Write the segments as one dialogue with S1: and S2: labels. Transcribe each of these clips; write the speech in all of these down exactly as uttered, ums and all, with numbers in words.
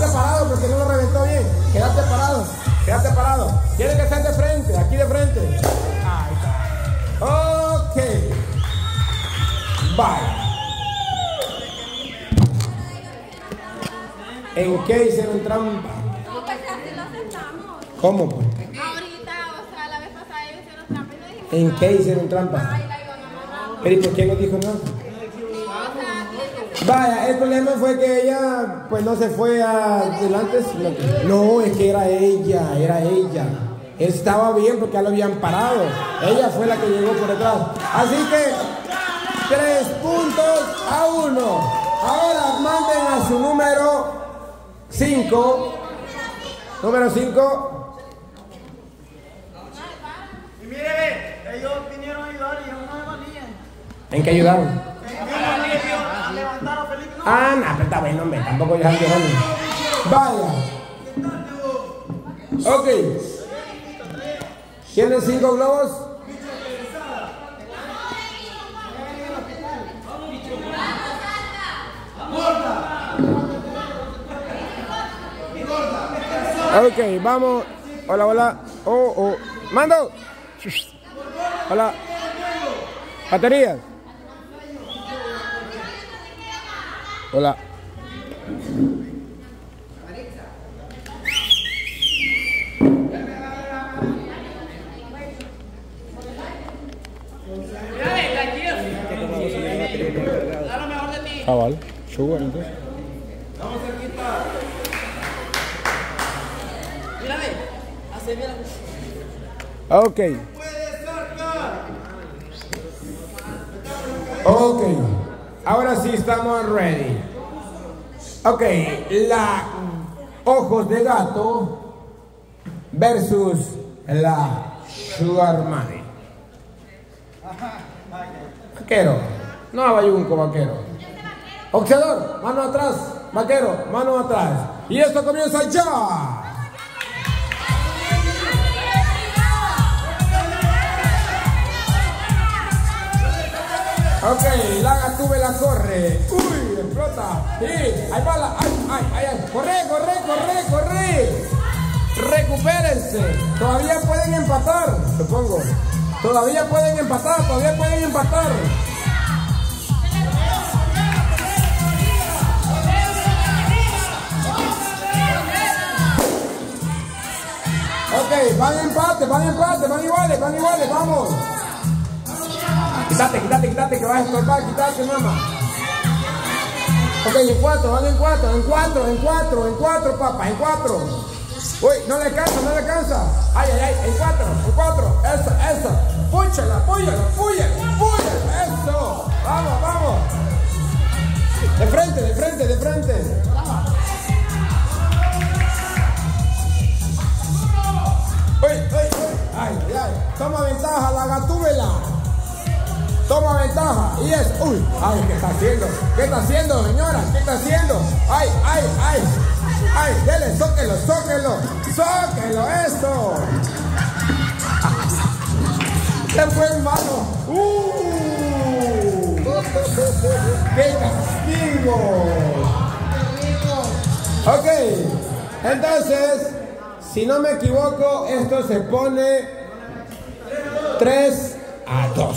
S1: quédate parado porque no lo reventó bien. Quédate parado, quédate parado. Tiene que ser de frente, aquí de frente. Ahí está. Ok. Bye. ¿En qué hicieron trampa?
S2: No, pues así lo aceptamos.
S1: ¿Cómo pues?
S2: Ahorita, o sea, la vez pasada ellos hicieron trampa y no dijimos
S1: ¿En
S2: nada.
S1: qué hicieron trampa?
S2: Ay, la iban amarrando.
S1: Pero ¿y por qué no dijo nada? Vaya, el problema fue que ella pues no se fue adelante. No, es que era ella, era ella. Estaba bien porque ya lo habían parado. Ella fue la que llegó por detrás. Así que tres puntos a uno. Ahora manden a su número cinco. Número cinco.
S3: Y mire, ellos vinieron a ayudar y ellos no me valían.
S1: ¿En qué ayudaron?
S3: A levantar a Felipe.
S1: Ah, no, pero está bueno, hombre, tampoco ya ayudaron. Vaya. Ok. ¿Tienen cinco globos? Ok, vamos. Hola, hola. Oh, oh. Mando. Hola. Baterías. Hola. Cabal, sugar entonces.
S3: Vamos cerquita. Mírame, hace bien.
S1: Ok. Ok. Ahora sí estamos ready. Ok, la ojos de gato versus la Sugar Mommy. Vaquero, no bayunco, vaquero. Boxeador, mano atrás, vaquero, mano atrás. Y esto comienza ya. Ok, la gatúbela corre. Uy, explota. Sí, ahí va la. Ay, ay, ay, ay. Corre, corre, corre, corre. Recupérense. Todavía pueden empatar, supongo. Todavía pueden empatar, todavía pueden empatar. Ok, van empate, van empate, van iguales, van iguales, vamos. Quítate, quítate, quítate, que vas a estorbar, quítate, mamá. Ok, en cuatro, van en cuatro, en cuatro, en cuatro, en cuatro, papá, en cuatro. Uy, no le alcanza, no le alcanza. Ay, ay, ay, en cuatro, en cuatro, eso, eso. Púchala, púyala, púyala, púyala, eso. Vamos, vamos. De frente, de frente, de frente. Uy, uy, uy. Ay, ay, toma ventaja la gatúbela. Toma ventaja. Y es, uy, ay, ¿qué está haciendo? ¿Qué está haciendo, señora? ¿Qué está haciendo? Ay, ay, ay. Ay, dele, zóquelo, zóquelo. Zóquelo, eso. Se fue en mano. Uh, ¡Qué castigo! Ok, entonces, si no me equivoco, esto se pone tres a dos.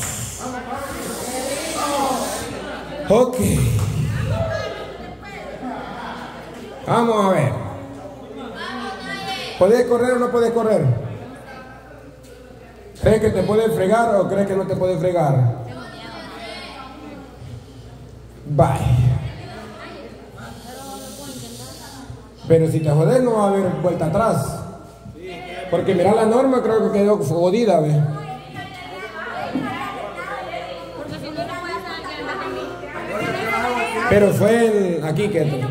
S1: Ok. Vamos a ver. ¿Podés correr o no podés correr? ¿Crees que te pueden fregar o crees que no te pueden fregar? Bye. Pero si te jodes no va a haber vuelta atrás. Porque mira la norma, creo que quedó jodida, ¿ves? Pero fue en, aquí que...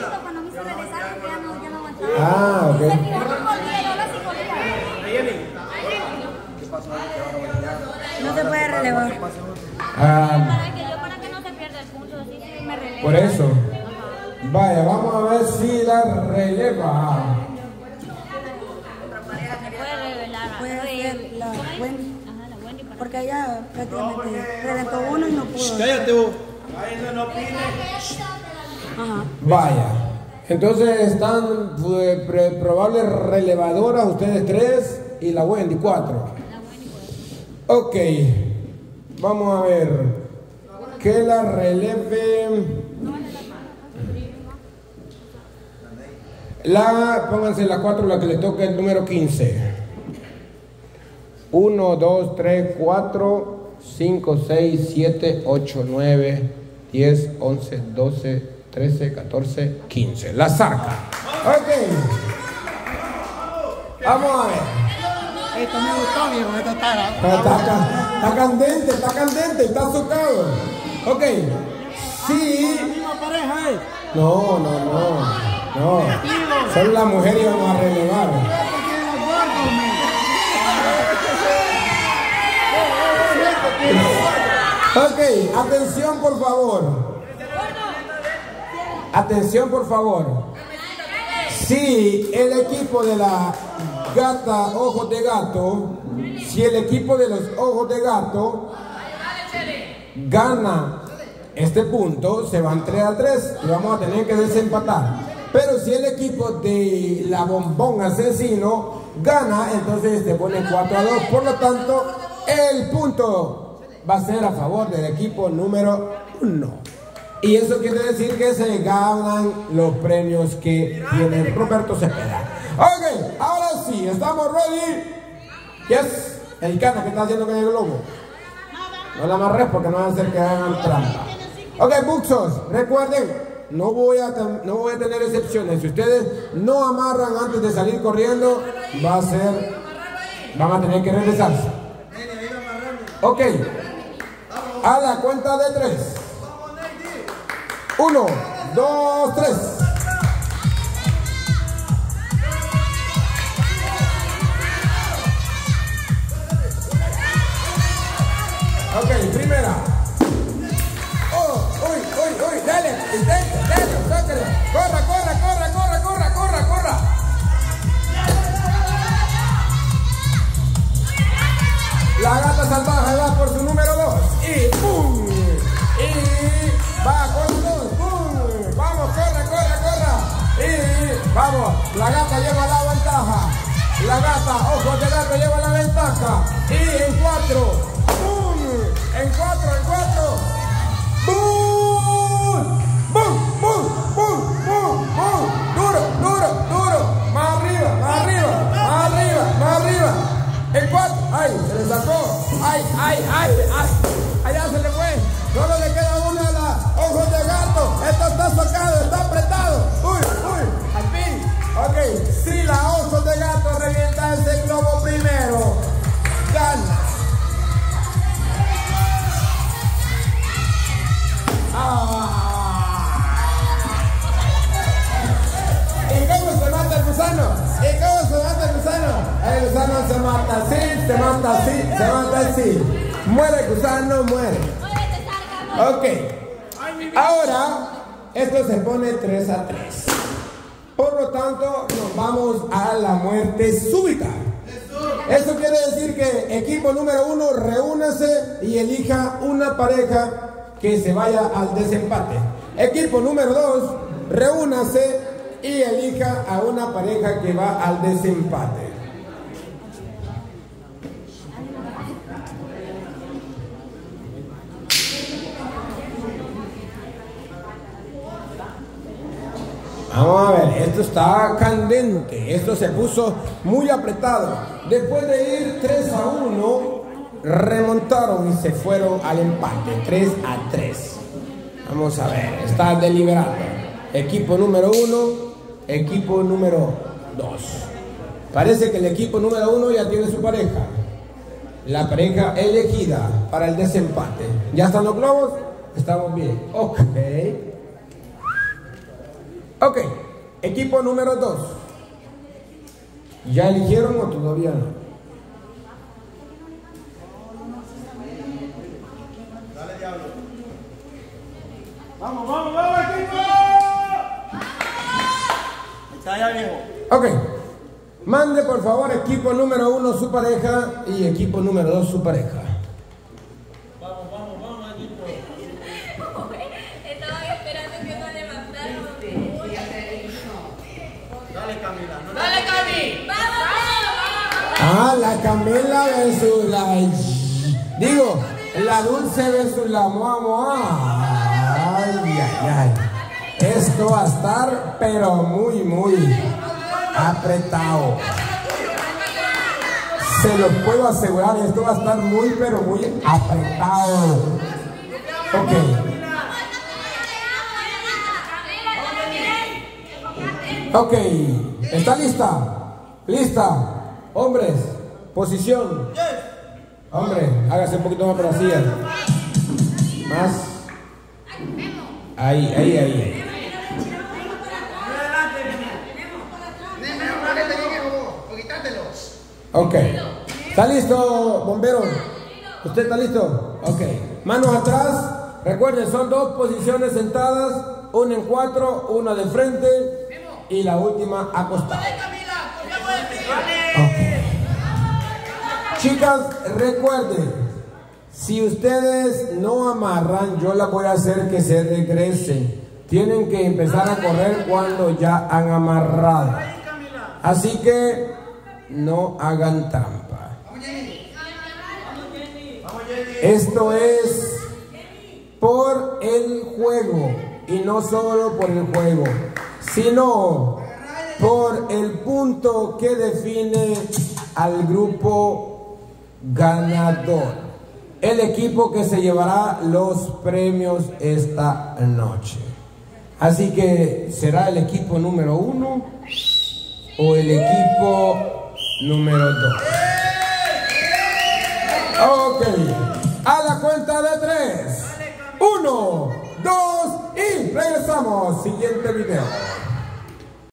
S1: Ah, ok.
S2: No se puede relevar.
S1: Ah,
S2: Para que no se pierda el punto, así que me relevo.
S1: por eso. Vaya, vamos a ver si la releva.
S2: Puede revelar.
S4: Puede ser la Wendy. Porque ella prácticamente reventó uno y no pudo.
S3: Cállate vos. Ahí no opine.
S4: Ajá.
S1: Vaya. Entonces están pues, pre- probables relevadoras ustedes tres y la Wendy cuatro. Ok, vamos a ver. Que la releve. La, pónganse la cuatro, la que le toca el número quince. uno, dos, tres, cuatro, cinco, seis, siete, ocho, nueve, diez, once, doce, trece, catorce, quince. La saca. Ok. Vamos a ver.
S3: Esto me gustó, viejo, esta está.
S1: Está, está, está candente, está candente, está socado. Ok. Sí.
S3: La misma pareja es.
S1: No, no, no. No. Solo la mujer íbamos a relevar. Ok, atención por favor. Atención por favor. Si el equipo de la gata ojos de gato, si el equipo de los ojos de gato gana este punto, se van tres a tres y vamos a tener que desempatar. Pero si el equipo de la bombón asesino gana, entonces se pone cuatro a dos. Por lo tanto, el punto va a ser a favor del equipo número uno. Y eso quiere decir que se ganan los premios que tiene Roberto Cepeda. Ok, ahora sí, ¿estamos ready? Yes. El cana que está haciendo con el globo. No la amarres porque no va a hacer que hagan trampa. Ok, buxos, recuerden. No voy, a, no voy a tener excepciones. Si ustedes no amarran antes de salir corriendo, va a ser, van a tener que regresarse. Ok. A la cuenta de tres. Uno, dos, tres. Ok, primera. Oh, uy, uy, uy, dale, intenta, dale, sácale. Corra, corra, corra, corra, corra, corra, corra. La gata salvaje va por su número dos. Y ¡pum! Y va con dos. ¡Pum! Vamos, corra, corra, corra. Y vamos, la gata lleva la ventaja. La gata, ojos de gato, lleva la ventaja. Y en cuatro. ¡Pum! En cuatro, en cuatro. ¡Bum! ¡Bum! ¡Bum! ¡Bum! ¡Bum! ¡Bum! ¡Duro! ¡Duro! ¡Duro! ¡Más arriba! ¡Más arriba! ¡Más arriba! ¡Más arriba! ¡En cuatro! ¡Ay! ¡Se le sacó! ¡Ay! ¡Ay! ¡Ay! ¡Ay! ¡Allá se le fue! ¡Solo le queda una de las ojos de gato! ¡Esto está sacado! ¡Está apretado! ¡Uy! ¡Uy! ¡Al fin! Ok, si la ojos de gato revienta ese globo primero, gana. ¿Y cómo se mata el gusano? ¿Y cómo se mata el gusano? El gusano se mata así, se mata así, se mata así. Muere el gusano, muere. Ok. Ahora, esto se pone tres a tres. Por lo tanto, nos vamos a la muerte súbita. Eso quiere decir que equipo número uno, reúnase y elija una pareja que se vaya al desempate. Equipo número dos, reúnase y elija a una pareja que va al desempate. Vamos a ver, esto está candente, esto se puso muy apretado. Después de ir tres a uno, remontaron y se fueron al empate, tres a tres. Vamos a ver, está deliberando. Equipo número uno, equipo número dos. Parece que el equipo número uno ya tiene su pareja. La pareja elegida para el desempate. ¿Ya están los globos? Estamos bien. Ok. Ok, equipo número dos. ¿Ya eligieron o todavía no?
S3: Dale, diablo. Vamos, vamos, vamos, equipo. Está allá, viejo.
S1: Ok, mande por favor equipo número uno su pareja y equipo número dos su pareja.
S3: Vamos, vamos, vamos, equipo.
S2: Estaba esperando que no levantaran.
S3: Dale, Camila. No
S2: Dale, Cami.
S1: Ah, la Camila versus la... Digo, la Dulce versus la Moa Moa. Ay, ay, ay. Esto va a estar, pero muy, muy apretado. Se los puedo asegurar, esto va a estar muy, pero muy apretado. Ok. Ok. ¿Está lista? ¿Lista? Hombres, posición. Hombre, hágase un poquito más para así. Más. Ahí, ahí, ahí. Ok. ¿Está listo, bombero? ¿Usted está listo? Ok. Manos atrás. Recuerden, son dos posiciones sentadas. Una en cuatro, una de frente. Y la última acostada. Ok. Chicas, recuerden, si ustedes no amarran, yo las voy a hacer que se regresen. Tienen que empezar a correr cuando ya han amarrado. Así que no hagan trampa. Esto es por el juego, y no solo por el juego, sino por el punto que define al grupo ganador, el equipo que se llevará los premios esta noche. Así que, ¿será el equipo número uno o el equipo número dos? Ok, a la cuenta de tres. Uno, dos y regresamos. Siguiente video.